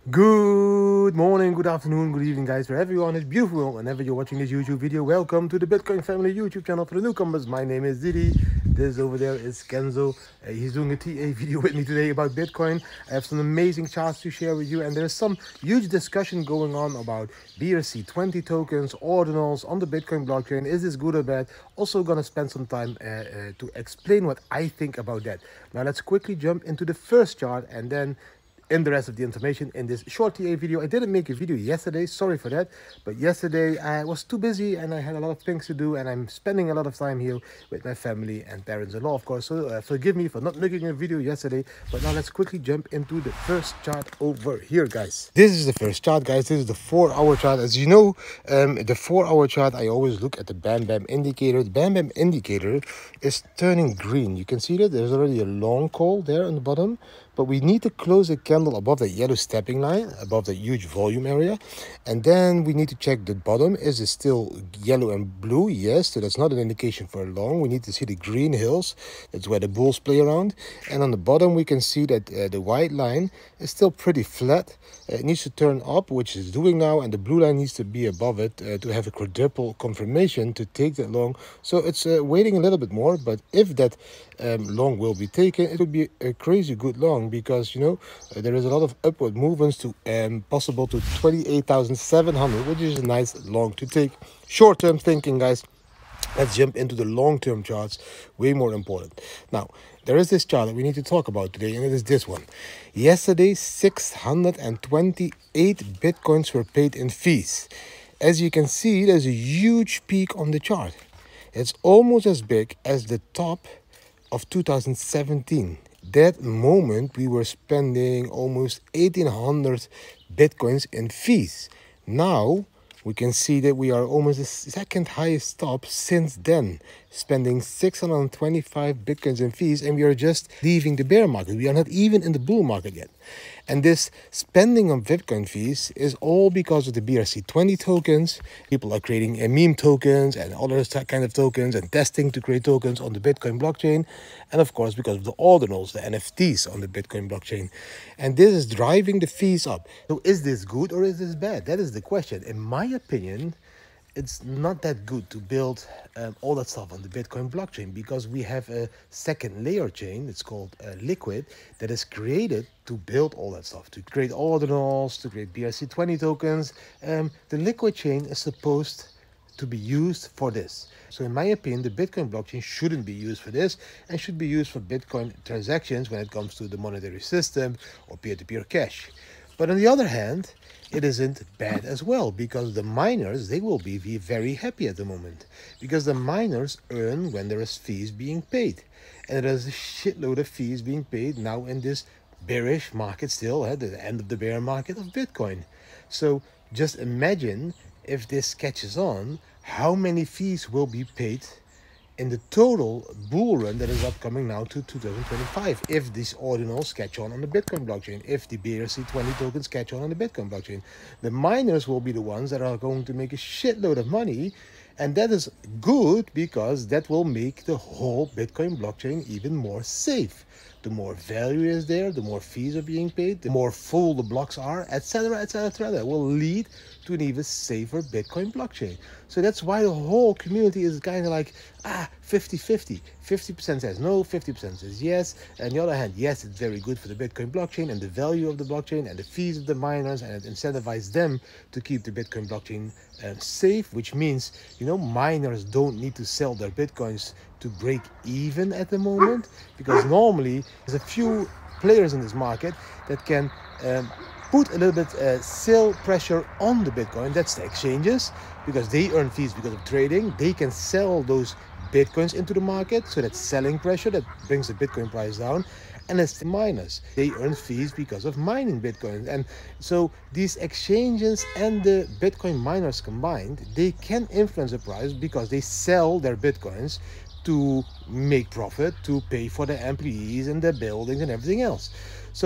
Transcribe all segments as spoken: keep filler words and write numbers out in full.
Good morning, good afternoon, good evening, guys, wherever you are on this beautiful world, whenever you're watching this YouTube video. Welcome to the Bitcoin Family YouTube channel. For the newcomers, my name is Didi. This over there is Kenzo. Uh, he's doing a T A video with me today about Bitcoin. I have some amazing charts to share with you, and there's some huge discussion going on about B R C twenty tokens, Ordinals on the Bitcoin blockchain. Is this good or bad? Also gonna spend some time uh, uh, to explain what I think about that. Now let's quickly jump into the first chart and then in the rest of the information in this short T A video. I didn't make a video yesterday, sorry for that, but yesterday I was too busy and I had a lot of things to do, and I'm spending a lot of time here with my family and parents-in-law, of course, so uh, forgive me for not making a video yesterday. But now let's quickly jump into the first chart over here, guys. This is the first chart, guys. This is the four hour chart. As you know, um, the four hour chart, I always look at the Bam Bam indicator. The Bam Bam indicator is turning green. You can see that there's already a long call there on the bottom, but we need to close a candle above the yellow stepping line, above the huge volume area. And then we need to check the bottom. Is it still yellow and blue? Yes, so that's not an indication for a long. We need to see the green hills. That's where the bulls play around. And on the bottom, we can see that uh, the white line is still pretty flat. Uh, it needs to turn up, which it's doing now. And the blue line needs to be above it uh, to have a quadruple confirmation to take that long. So it's uh, waiting a little bit more. But if that um, long will be taken, it would be a crazy good long, because you know uh, there is a lot of upward movements to um possible to twenty-eight thousand seven hundred, which is a nice long to take. Short-term thinking, guys. Let's jump into the long-term charts, way more important. Now, there is this chart that we need to talk about today, and it is this one. Yesterday, six hundred twenty-eight bitcoins were paid in fees. As you can see, there's a huge peak on the chart. It's almost as big as the top of two thousand seventeen. That moment we were spending almost eighteen hundred bitcoins in fees. Now we can see that we are almost the second highest top since then, spending six hundred twenty-five bitcoins in fees, and we are just leaving the bear market. We are not even in the bull market yet. And this spending on Bitcoin fees is all because of the B R C twenty tokens. People are creating uh, meme tokens and other kind of tokens and testing to create tokens on the Bitcoin blockchain. And of course, because of the Ordinals, the N F Ts on the Bitcoin blockchain. And this is driving the fees up. So is this good or is this bad? That is the question. In my opinion, it's not that good to build um, all that stuff on the Bitcoin blockchain, because we have a second layer chain, it's called uh, Liquid, that is created to build all that stuff, to create Ordinals, to create B R C twenty tokens. Um, the Liquid chain is supposed to be used for this. So in my opinion, the Bitcoin blockchain shouldn't be used for this and should be used for Bitcoin transactions when it comes to the monetary system or peer-to-peer cash. But on the other hand, it isn't bad as well, because the miners, they will be very happy at the moment, because the miners earn when there is fees being paid, and there is a shitload of fees being paid now in this bearish market still, at the end of the bear market of Bitcoin. So just imagine if this catches on, how many fees will be paid in the total bull run that is upcoming now to two thousand twenty-five, if these ordinals catch on on the Bitcoin blockchain, if the B R C twenty tokens catch on on the Bitcoin blockchain. The miners will be the ones that are going to make a shitload of money, and that is good, because that will make the whole Bitcoin blockchain even more safe. The more value is there, the more fees are being paid, the more full the blocks are, etc, etc, et cetera. That will lead to an even safer Bitcoin blockchain. So that's why the whole community is kind of like, ah, fifty fifty. fifty percent says no, fifty percent says yes. And on the other hand, yes, it's very good for the Bitcoin blockchain and the value of the blockchain and the fees of the miners, and it incentivizes them to keep the Bitcoin blockchain uh, safe, which means, you know, miners don't need to sell their Bitcoins to break even at the moment, because normally there's a few players in this market that can um, put a little bit uh, sell pressure on the Bitcoin. That's the exchanges, because they earn fees because of trading. They can sell those Bitcoins into the market, so that's selling pressure that brings the Bitcoin price down. And it's the miners, they earn fees because of mining Bitcoin. And so these exchanges and the Bitcoin miners combined, they can influence the price because they sell their Bitcoins to make profit, to pay for their employees and their buildings and everything else. So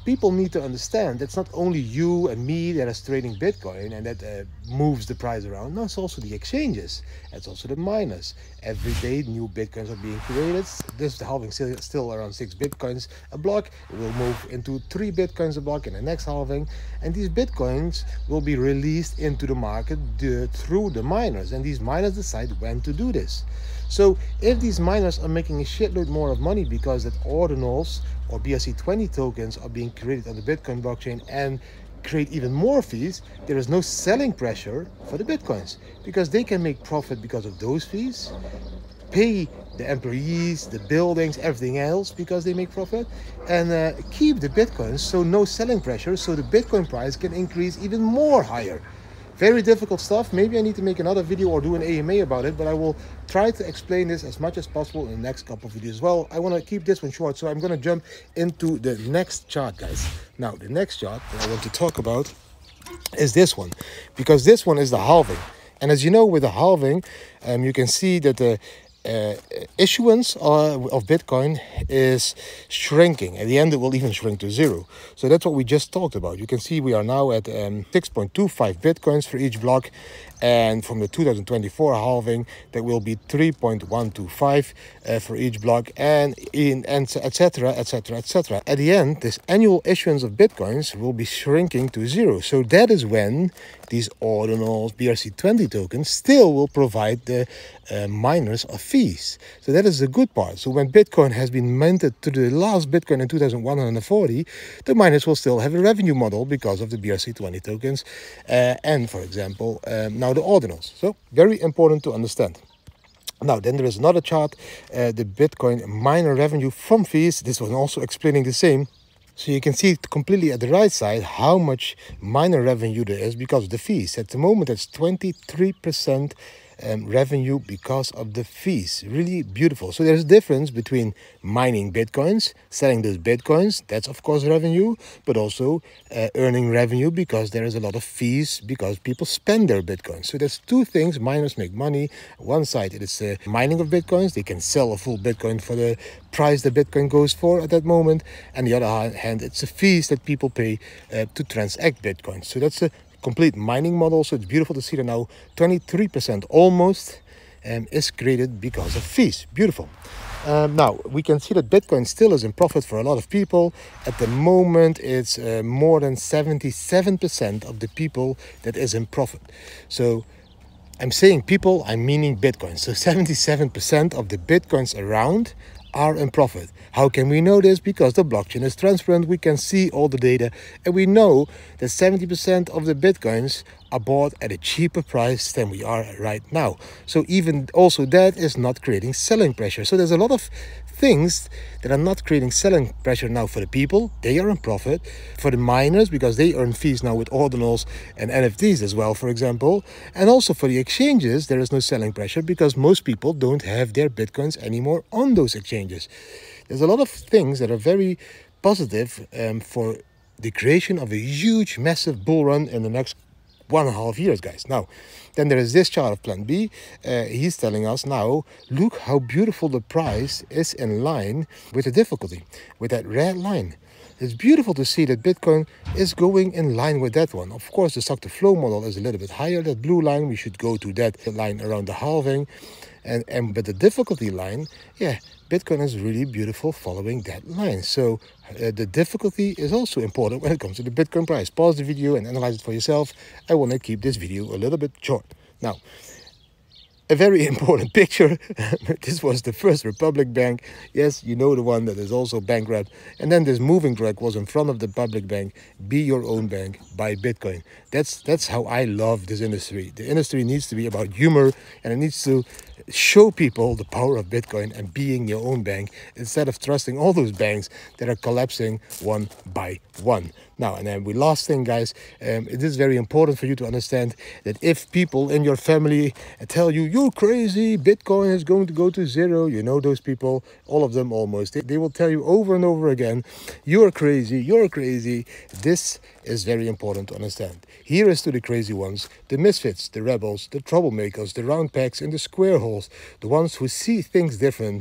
people need to understand that's not only you and me that is trading Bitcoin and that uh, moves the price around. No, it's also the exchanges. It's also the miners. Every day new Bitcoins are being created. This the halving still, still around six Bitcoins a block. It will move into three Bitcoins a block in the next halving. And these Bitcoins will be released into the market the, through the miners. And these miners decide when to do this. So if these miners are making a shitload more of money because that Ordinals or B R C twenty tokens are being created on the Bitcoin blockchain and create even more fees, there is no selling pressure for the Bitcoins because they can make profit because of those fees, pay the employees, the buildings, everything else because they make profit, and uh, keep the Bitcoins, so no selling pressure, so the Bitcoin price can increase even more higher. Very difficult stuff. Maybe I need to make another video or do an A M A about it, but I will try to explain this as much as possible in the next couple of videos as well. I want to keep this one short, so I'm going to jump into the next chart, guys. Now, the next chart that I want to talk about is this one, because this one is the halving. And as you know, with the halving, um, you can see that the Uh, issuance of, of Bitcoin is shrinking. At the end, it will even shrink to zero. So that's what we just talked about. You can see we are now at um, six point two five Bitcoins for each block. And from the two thousand twenty-four halving, that will be three point one two five uh, for each block, and in and et cetera, et cetera, et cetera. At the end, this annual issuance of Bitcoins will be shrinking to zero. So that is when these Ordinals B R C twenty tokens still will provide the uh, miners of fees. So that is the good part. So when Bitcoin has been minted to the last Bitcoin in two thousand one hundred forty, the miners will still have a revenue model because of the B R C twenty tokens. Uh, and for example, um, now the Ordinals. So very important to understand. Now, then there is another chart, uh, the Bitcoin miner revenue from fees. This was also explaining the same. So you can see completely at the right side how much miner revenue there is because of the fees. At the moment, it's twenty-three percent um, revenue because of the fees. Really beautiful. So there's a difference between mining Bitcoins, selling those Bitcoins, that's of course revenue, but also uh, earning revenue because there is a lot of fees because people spend their Bitcoins. So there's two things. Miners make money. One side, it is the mining of Bitcoins. They can sell a full Bitcoin for the price the Bitcoin goes for at that moment. And the other hand, it's the fees that people pay uh, to transact Bitcoin. So that's a complete mining model. So it's beautiful to see that now twenty-three percent almost um, is created because of fees. Beautiful. Um, now, we can see that Bitcoin still is in profit for a lot of people. At the moment, it's uh, more than seventy-seven percent of the people that is in profit. So I'm saying people, I'm meaning Bitcoin. So seventy-seven percent of the Bitcoins around are in profit. How can we know this? Because the blockchain is transparent. We can see all the data, and we know that seventy percent of the Bitcoins are bought at a cheaper price than we are right now. So even also that is not creating selling pressure. So there's a lot of things that are not creating selling pressure now for the people. They are in profit. For the miners, because they earn fees now with Ordinals and N F Ts as well, for example. And also for the exchanges, there is no selling pressure because most people don't have their Bitcoins anymore on those exchanges. There's a lot of things that are very positive um, for the creation of a huge, massive bull run in the next one and a half years, guys. Now, then there is this chart of Plan B. Uh, he's telling us now, look how beautiful the price is in line with the difficulty, with that red line. It's beautiful to see that Bitcoin is going in line with that one. Of course, the stock to flow model is a little bit higher. That blue line, we should go to that line around the halving. And, and but the difficulty line, yeah, Bitcoin is really beautiful following that line. So uh, the difficulty is also important when it comes to the Bitcoin price. Pause the video and analyze it for yourself. I want to keep this video a little bit short. Now, a very important picture. This was the First Republic Bank. Yes, you know the one that is also bankrupt. And then this moving truck was in front of the public bank. Be your own bank, buy Bitcoin. That's that's how I love this industry. The industry needs to be about humor, and it needs to show people the power of Bitcoin and being your own bank instead of trusting all those banks that are collapsing one by one. Now, and then we last thing, guys, um, it is very important for you to understand that if people in your family tell you, you're crazy, Bitcoin is going to go to zero, you know those people, all of them almost, they, they will tell you over and over again, you're crazy, you're crazy. This is very important to understand. Here is to the crazy ones, the misfits, the rebels, the troublemakers, the round pegs and the square holes, the ones who see things different.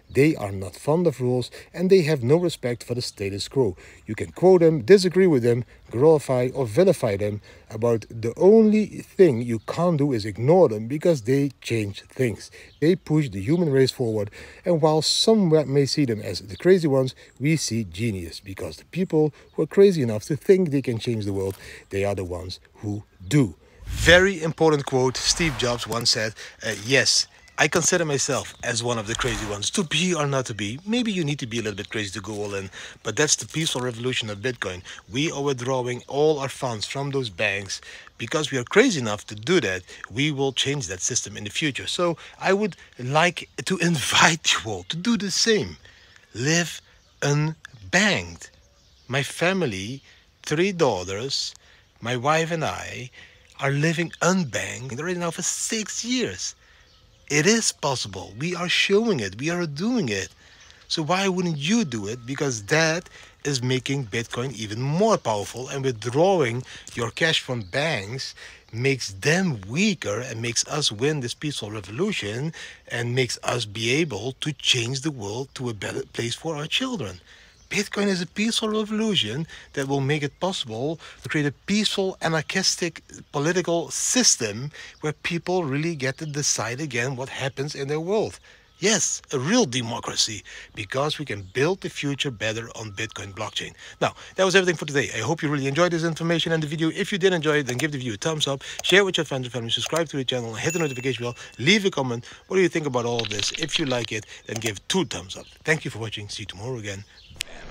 They are not fond of rules and they have no respect for the status quo. You can quote them, disagree with them, glorify or vilify them, but the only thing you can't do is ignore them because they change things. They push the human race forward, and while some may see them as the crazy ones, we see genius, because the people who are crazy enough to think they can change the world, they are the ones who do. Very important quote. Steve Jobs once said, uh, yes, I consider myself as one of the crazy ones. To be or not to be, maybe you need to be a little bit crazy to go all in, but that's the peaceful revolution of Bitcoin. We are withdrawing all our funds from those banks because we are crazy enough to do that. We will change that system in the future. So I would like to invite you all to do the same. Live unbanked. My family, three daughters, my wife and I are living unbanked already now for six years. It is possible. We are showing it. We are doing it. So why wouldn't you do it? Because that is making Bitcoin even more powerful, and withdrawing your cash from banks makes them weaker and makes us win this peaceful revolution and makes us be able to change the world to a better place for our children. Bitcoin is a peaceful revolution that will make it possible to create a peaceful, anarchistic political system where people really get to decide again what happens in their world. Yes, a real democracy, because we can build the future better on Bitcoin blockchain. Now, that was everything for today. I hope you really enjoyed this information and the video. If you did enjoy it, then give the video a thumbs up, share it with your friends and family, subscribe to the channel, hit the notification bell, leave a comment. What do you think about all of this? If you like it, then give two thumbs up. Thank you for watching. See you tomorrow again. Bam.